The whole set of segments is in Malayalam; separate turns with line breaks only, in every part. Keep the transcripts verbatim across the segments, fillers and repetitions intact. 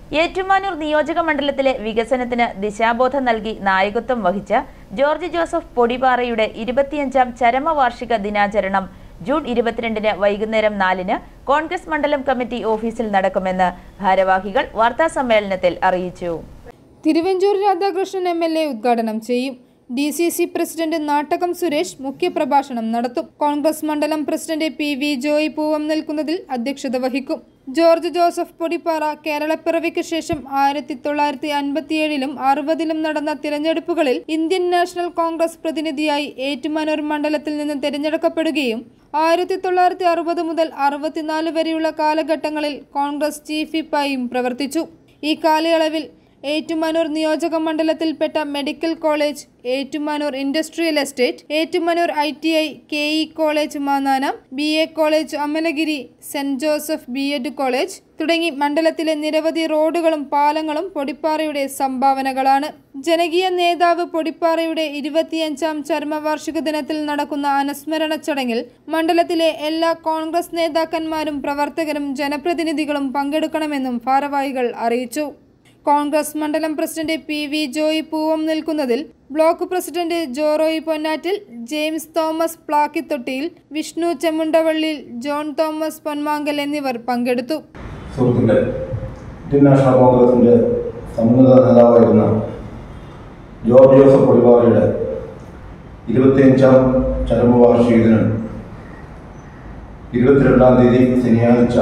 ഏറ്റുമാനൂർ നിയോജക മണ്ഡലത്തിലെ വികസനത്തിന് ദിശാബോധം നൽകി നായകത്വം വഹിച്ച ജോർജ് ജോസഫ് പൊടിപാറയുടെ ഇരുപത്തിയഞ്ചാം ചരമവാർഷിക ദിനാചരണം ജൂൺ ഇരുപത്തിരണ്ടിന് വൈകുന്നേരം നാലിന് കോൺഗ്രസ് മണ്ഡലം കമ്മിറ്റി ഓഫീസിൽ നടക്കുമെന്ന് ഭാരവാഹികൾ വാർത്താസമ്മേളനത്തിൽ അറിയിച്ചു.
Thiruvanchoor Radhakrishnan M L A ഉദ്ഘാടനം ചെയ്യും. D C C president Nattakom Suresh മുഖ്യപ്രഭാഷണം നടത്തും. കോൺഗ്രസ് മണ്ഡലം പ്രസിഡന്റ് പി വി ജോയ് പൂവം നിൽക്കുന്നതിൽ അധ്യക്ഷത വഹിക്കും. ജോർജ് ജോസഫ് പൊടിപ്പാറ കേരളപ്പിറവിക്ക് ശേഷം ആയിരത്തി തൊള്ളായിരത്തി അൻപത്തിയേഴിലും അറുപതിലും നടന്ന തിരഞ്ഞെടുപ്പുകളിൽ ഇന്ത്യൻ നാഷണൽ കോൺഗ്രസ് പ്രതിനിധിയായി ഏറ്റുമാനൂർ മണ്ഡലത്തിൽ നിന്ന് തിരഞ്ഞെടുക്കപ്പെടുകയും ആയിരത്തി തൊള്ളായിരത്തി അറുപത് മുതൽ അറുപത്തിനാല് വരെയുള്ള കാലഘട്ടങ്ങളിൽ കോൺഗ്രസ് ചീഫ് വിപ്പായും പ്രവർത്തിച്ചു. ഈ കാലയളവിൽ ഏറ്റുമാനൂർ നിയോജക മണ്ഡലത്തിൽപ്പെട്ട medical college, Ettumanoor industrial estate, Ettumanoor I T I, K E college Mannanam, B A college Amalagiri, saint Joseph B Ed college തുടങ്ങി മണ്ഡലത്തിലെ നിരവധി റോഡുകളും പാലങ്ങളും പൊടിപ്പാറയുടെ സംഭാവനകളാണ്. ജനകീയ നേതാവ് പൊടിപ്പാറയുടെ ഇരുപത്തിയഞ്ചാം ചരമവാർഷിക ദിനത്തിൽ നടക്കുന്ന അനുസ്മരണ ചടങ്ങിൽ മണ്ഡലത്തിലെ എല്ലാ കോൺഗ്രസ് നേതാക്കന്മാരും പ്രവർത്തകരും ജനപ്രതിനിധികളും പങ്കെടുക്കണമെന്നും ഭാരവാഹികൾ അറിയിച്ചു. കോൺഗ്രസ് മണ്ഡലം പ്രസിഡന്റ് പി വി ജോയ് പൂവം നിൽക്കുന്നതിൽ ബ്ലോക്ക് പ്രസിഡന്റ് ജോറോയ് പൊന്നാറ്റിൽ, ജെയിംസ് തോമസ് പ്ലാക്കിത്തൊട്ടിയിൽ, വിഷ്ണു ചെമുണ്ടവള്ളിയിൽ, ജോൺ തോമസ് പൊന്മാങ്കൽ എന്നിവർ പങ്കെടുത്തു.
ഇന്ത്യൻ നാഷണൽ കോൺഗ്രസിന്റെ സമുന്നത നേതാവായിരുന്ന ജോർജ് ജോസഫ് പൊടിപാറയുടെ ഇരുപത്തിയഞ്ചാം ചരമവാർഷിക ദിനം ഇരുപത്തിരണ്ടാം തീയതി ശനിയാഴ്ച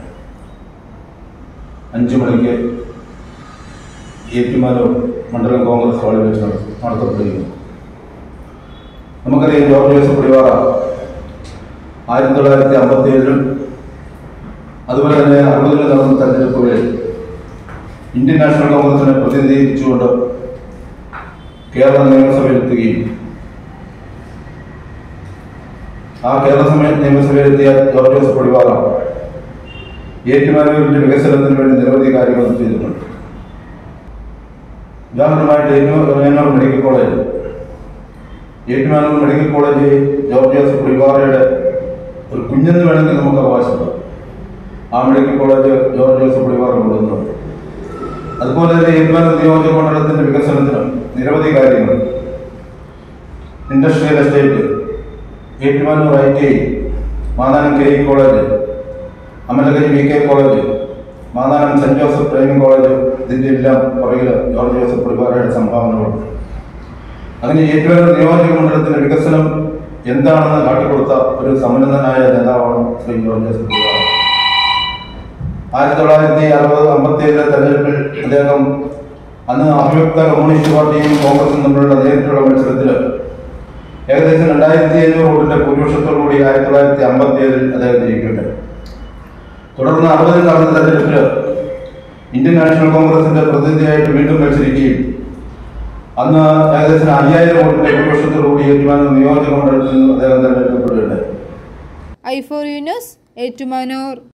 അഞ്ചു മണിക്ക് ഏറ്റുമാനൂർ മണ്ഡലം കോൺഗ്രസ് ഹാളിൽ വെച്ച് നടത്തപ്പെടുകയും നമുക്കറിയാം, ജോർജ് ജോസഫ് പൊടിപാറ ആയിരത്തി തൊള്ളായിരത്തി അമ്പത്തി ഏഴിലും അതുപോലെ തന്നെ അറുപതിലും നടന്ന തെരഞ്ഞെടുപ്പുകളിൽ ഇന്ത്യൻ നാഷണൽ കോൺഗ്രസിനെ പ്രതിനിധീകരിച്ചുകൊണ്ട് കേരള നിയമസഭയിലെത്തുകയും ആ കേരള നിയമസഭയിലെത്തിയ ജോർജ് ജോസഫ് പൊടിപാറ ഏറ്റുമാനൂരിന്റെ വികസനത്തിന് വേണ്ടി നിരവധി കാര്യങ്ങൾ ചെയ്തിട്ടുണ്ട്. ഉദാഹരണമായിട്ട് Ettumanoor medical college Ettumanoor medical college George Joseph പൊടിപാറയുടെ ഒരു കുഞ്ഞെന്ന് വേണമെങ്കിൽ നമുക്ക് അവകാശപ്പെടാം. ആ മെഡിക്കൽ കോളേജ് ജോർജ് ജോസഫ് പൊടിപാറ കൊണ്ടുവന്നത്. അതുപോലെ തന്നെ ഏറ്റുമാനൂർ നിയോജക മണ്ഡലത്തിന്റെ വികസനത്തിന് നിരവധി കാര്യങ്ങൾ, industrial estate, Ettumanoor I T I, Mannanam K E college, Amalagiri V K college, Mannanam saint Joseph training college, ഇതിൻ്റെ എല്ലാം പുറകിൽ ജോർജ് ജോസഫ് പൊടിപാറയുടെ സംഭാവനകളുണ്ട്. അങ്ങനെ ഏറ്റുമാനൂർ നിയോജക മണ്ഡലത്തിന്റെ വികസനം എന്താണെന്ന് കാട്ടിക്കൊടുത്ത ഒരു സമുന്നതനായ നേതാവാണ് ശ്രീ ജോർജ് ജോസഫ് പൊടിപാറ. ആയിരത്തി തൊള്ളായിരത്തി അറുപത് അമ്പത്തി ഏഴിലെ തെരഞ്ഞെടുപ്പിൽ അദ്ദേഹം അന്ന് അഭിയുക്ത കമ്മ്യൂണിസ്റ്റ് പാർട്ടിയും കോൺഗ്രസും തമ്മിലുള്ള നേരിട്ടുള്ള മത്സരത്തിൽ ഏകദേശം രണ്ടായിരത്തി അഞ്ഞൂറ് വോട്ടിന്റെ ഭൂരിപക്ഷത്തോടുകൂടി ആയിരത്തി തൊള്ളായിരത്തി അമ്പത്തി ഏഴിൽ അദ്ദേഹം ജയിക്കുകയുണ്ടായി. തുടർന്ന് അറുപതിൽ നടന്ന തെരഞ്ഞെടുപ്പിൽ ഇന്ത്യൻ നാഷണൽ കോൺഗ്രസിന്റെ പ്രതിനിധിയായിട്ട് വീണ്ടും മത്സരിക്കുകയും അന്ന് ഏകദേശം അയ്യായിരം വോട്ടിന്റെ ഭൂരിപക്ഷത്തോടുകൂടി ഏറ്റുമാനൂർ നിയോജക മണ്ഡലത്തിൽ നിന്ന് അദ്ദേഹം തെരഞ്ഞെടുക്കപ്പെടുകയുണ്ടായി.
I for U news, Ettumanoor.